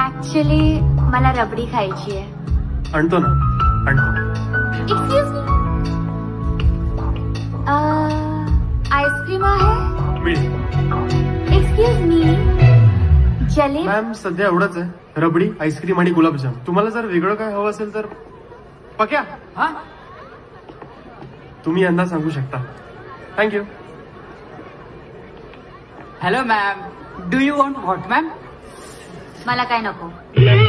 Actually मला रबडी खायची आहे. आणतो ना, आणतो. एक्सक्यूज मी, आईस्क्रीम आहे? मिळेल. Excuse me, jalebi? मॅम सध्या एवढंच आहे, रबडी, आईस्क्रीम आणि गुलाबजाम. तुम्हाला जर वेगळं काय हवं असेल तर पक्या. हा, तुम्ही यांना सांगू शकता. Thank you. Hello ma'am, do you want what ma'am? मला काय नको.